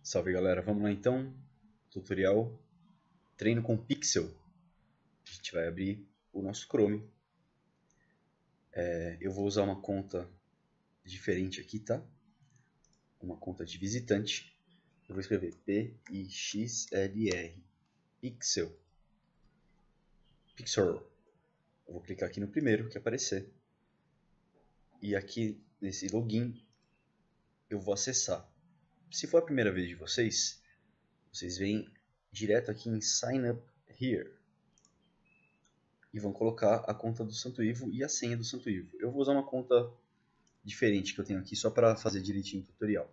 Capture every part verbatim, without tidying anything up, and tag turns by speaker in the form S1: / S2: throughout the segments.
S1: Salve galera, vamos lá então, tutorial treino com Pixel. A gente vai abrir o nosso Chrome. É, eu vou usar uma conta diferente aqui, tá? Uma conta de visitante. Eu vou escrever P I X L R, Pixel. Pixel. Eu vou clicar aqui no primeiro que aparecer. E aqui nesse login eu vou acessar. Se for a primeira vez de vocês, vocês vêm direto aqui em Sign Up Here e vão colocar a conta do Santo Ivo e a senha do Santo Ivo. Eu vou usar uma conta diferente que eu tenho aqui só para fazer direitinho o tutorial.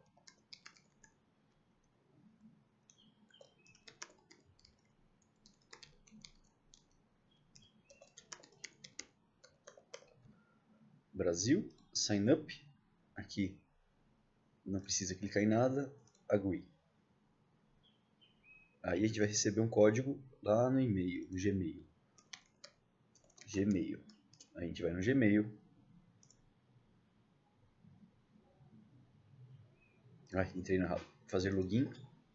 S1: Brasil, Sign Up, aqui não precisa clicar em nada, Agree. Aí a gente vai receber um código lá no e-mail, no Gmail. Gmail. Aí a gente vai no Gmail. Ai, entrei na fazer login.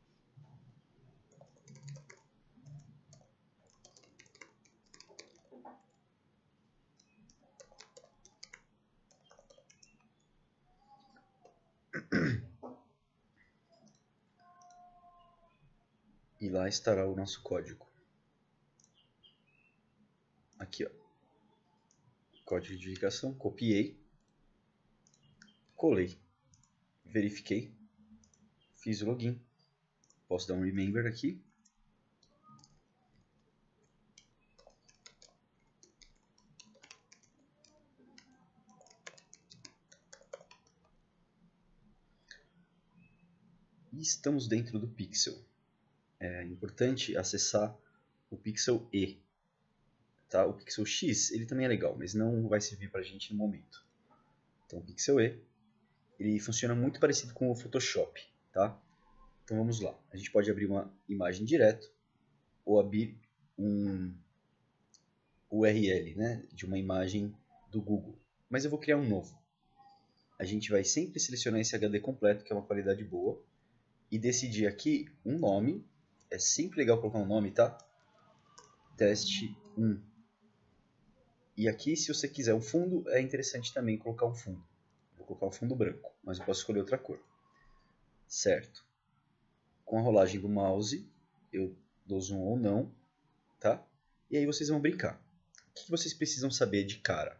S1: E lá estará o nosso código. Aqui, ó. Código de verificação, copiei, colei, verifiquei, fiz o login. Posso dar um remember aqui. E estamos dentro do Pixel. É importante acessar o Pixel E. Tá? O Pixel X ele também é legal, mas não vai servir para a gente no momento. Então o Pixel E ele funciona muito parecido com o Photoshop. Tá? Então vamos lá. A gente pode abrir uma imagem direto ou abrir um U R L, né, de uma imagem do Google. Mas eu vou criar um novo. A gente vai sempre selecionar esse H D completo, que é uma qualidade boa, e decidir aqui um nome. É sempre legal colocar um nome, tá? Teste um. E aqui, se você quiser um fundo, é interessante também colocar um fundo. Vou colocar um fundo branco, mas eu posso escolher outra cor. Certo. Com a rolagem do mouse, eu dou zoom ou não, tá? E aí vocês vão brincar. O que vocês precisam saber de cara?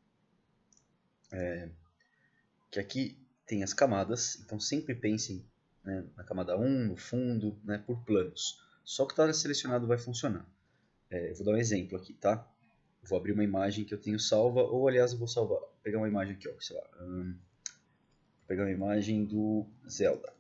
S1: É, que aqui tem as camadas, então sempre pensem, né, na camada um, no fundo, né, por planos. Só que está selecionado vai funcionar. É, eu vou dar um exemplo aqui, tá? Vou abrir uma imagem que eu tenho salva, ou aliás eu vou salvar, vou pegar uma imagem aqui, ó, sei lá, hum, vou pegar uma imagem do Zelda.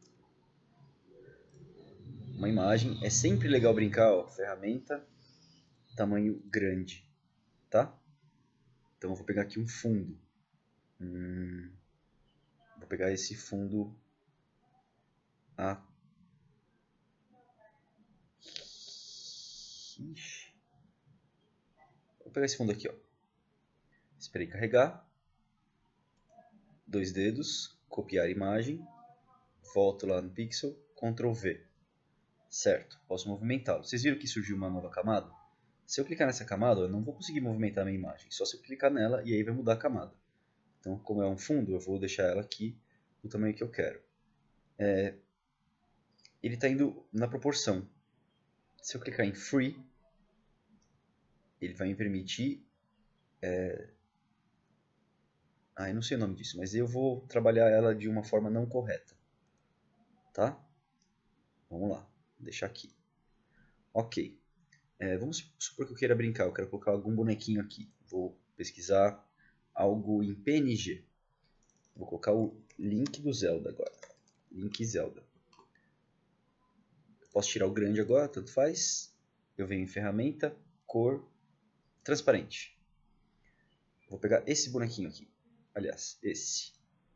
S1: Uma imagem, é sempre legal brincar, ó, ferramenta, tamanho grande, tá? Então eu vou pegar aqui um fundo. Hum, vou pegar esse fundo A. Ixi. Vou pegar esse fundo aqui, ó. Esperei carregar. Dois dedos, copiar imagem, volto lá no Pixel, control V. Certo, posso movimentá-lo. Vocês viram que surgiu uma nova camada? Se eu clicar nessa camada, eu não vou conseguir movimentar a minha imagem, só se eu clicar nela e aí vai mudar a camada. Então, como é um fundo, eu vou deixar ela aqui do tamanho que eu quero. É, ele está indo na proporção. Se eu clicar em Free, ele vai me permitir... É... Ah, eu não sei o nome disso, mas eu vou trabalhar ela de uma forma não correta. Tá? Vamos lá, vou deixar aqui. Ok. É, vamos supor que eu queira brincar, eu quero colocar algum bonequinho aqui. Vou pesquisar algo em P N G. Vou colocar o link do Zelda agora. Link Zelda. Posso tirar o grande agora, tanto faz. Eu venho em ferramenta, cor, transparente. Vou pegar esse bonequinho aqui. Aliás, esse.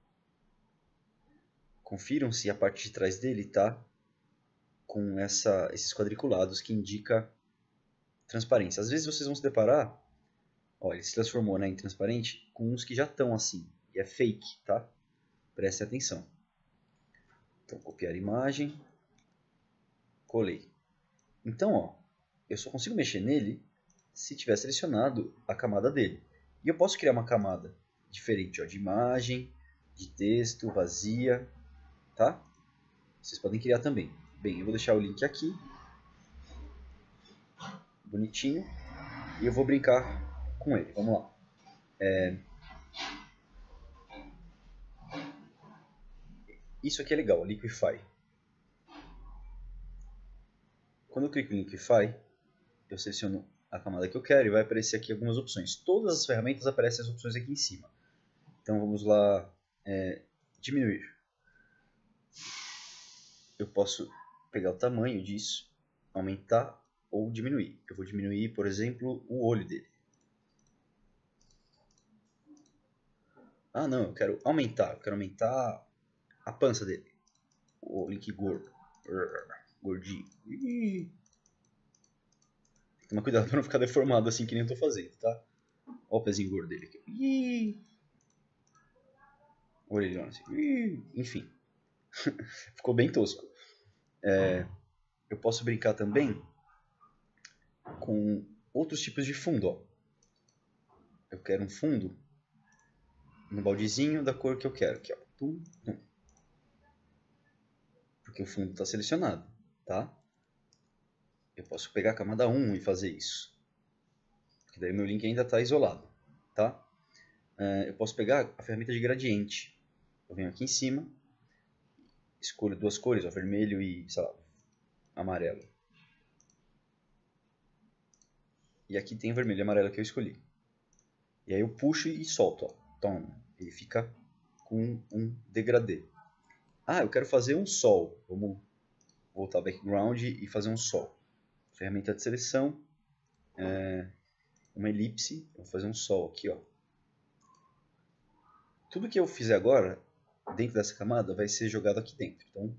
S1: Confiram se a parte de trás dele está com essa, esses quadriculados que indica transparência. Às vezes vocês vão se deparar, ó, ele se transformou, né, em transparente com uns que já estão assim, e é fake, tá? Prestem atenção. Então, copiar a imagem, colei. Então, ó, eu só consigo mexer nele se tiver selecionado a camada dele. E eu posso criar uma camada diferente, ó, de imagem, de texto, vazia, tá? Vocês podem criar também. Bem, eu vou deixar o link aqui, bonitinho, e eu vou brincar com ele. Vamos lá. É... Isso aqui é legal, Liquify. Quando eu clico em Liquify, eu seleciono a camada que eu quero e vai aparecer aqui algumas opções. Todas as ferramentas aparecem as opções aqui em cima. Então vamos lá, é, diminuir. Eu posso pegar o tamanho disso, aumentar ou diminuir. Eu vou diminuir, por exemplo, o olho dele. Ah, não, eu quero aumentar. Eu quero aumentar a pança dele. O link gordo. Gordinho. Ih. Toma cuidado para não ficar deformado assim que nem eu tô fazendo, tá? Olha o pezinho gordo dele aqui. Ih. Orelhão assim. Ih. Enfim. Ficou bem tosco. É, eu posso brincar também com outros tipos de fundo, ó. Eu quero um fundo no baldezinho da cor que eu quero, aqui, ó. Tum, tum. Porque o fundo está selecionado, tá? Eu posso pegar a camada um e fazer isso. Porque daí o meu link ainda está isolado, tá? Eu posso pegar a ferramenta de gradiente. Eu venho aqui em cima, escolho duas cores, ó, vermelho e, sei lá, amarelo. E aqui tem o vermelho e amarelo que eu escolhi. E aí eu puxo e solto, ó. Toma. Ele fica com um degradê. Ah, eu quero fazer um sol. Vamos voltar ao background e fazer um sol. Ferramenta de seleção. É, uma elipse. Vou fazer um sol aqui, ó. Tudo que eu fizer agora, dentro dessa camada, vai ser jogado aqui dentro. Então,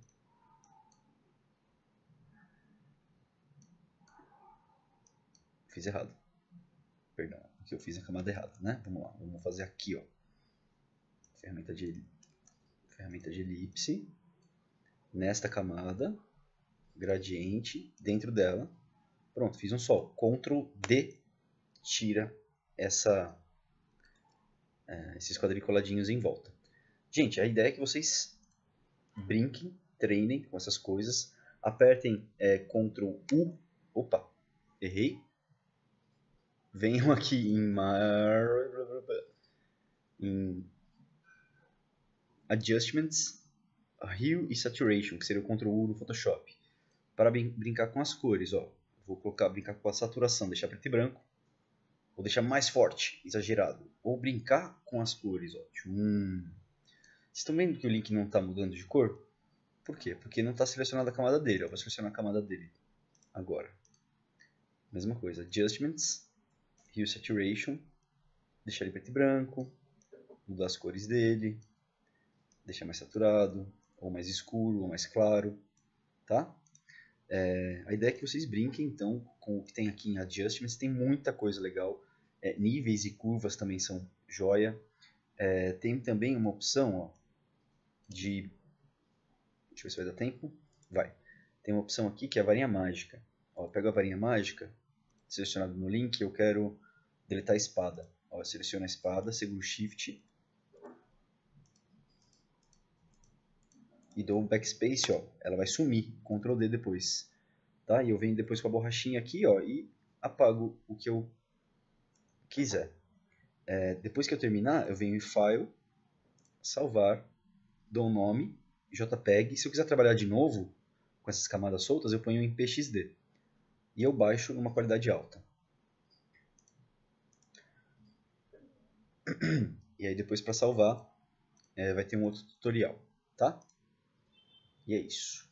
S1: fiz errado. Perdão, aqui eu fiz a camada errada, né? Vamos lá, vamos fazer aqui, ó. Ferramenta de, ferramenta de elipse. Nesta camada, gradiente, dentro dela. Pronto, fiz um sol. Ctrl D tira essa, é, esses quadriculadinhos em volta. Gente, a ideia é que vocês brinquem, treinem com essas coisas. Apertem é, Ctrl U. Opa, errei. Venham aqui em, Mar... em Adjustments, Hue e Saturation, que seria o Ctrl U no Photoshop. Para brincar com as cores, ó. Vou colocar, brincar com a saturação, deixar preto e branco. Vou deixar mais forte, exagerado. Ou brincar com as cores, ó. Hum. Vocês estão vendo que o link não está mudando de cor? Por quê? Porque não está selecionada a camada dele. Eu vou selecionar a camada dele agora. Mesma coisa. Adjustments, Hue Saturation. Deixar ele preto e branco. Mudar as cores dele. Deixar mais saturado. Ou mais escuro, ou mais claro. Tá? É, a ideia é que vocês brinquem, então, com o que tem aqui em Adjustments. Tem muita coisa legal. É, níveis e curvas também são joia. É, tem também uma opção, ó, de... Deixa eu ver se vai dar tempo. Vai. Tem uma opção aqui que é a varinha mágica. Ó, eu pego a varinha mágica, selecionado no link, eu quero deletar a espada. Ó, eu seleciono a espada, seguro Shift e dou um backspace, ó, ela vai sumir, Ctrl D depois. Tá? E eu venho depois com a borrachinha aqui, ó, e apago o que eu quiser. É, depois que eu terminar, eu venho em File, salvar, dou um nome, JPEG. Se eu quiser trabalhar de novo com essas camadas soltas, eu ponho em P X D. E eu baixo numa qualidade alta. E aí depois para salvar, é, vai ter um outro tutorial, tá? E é isso.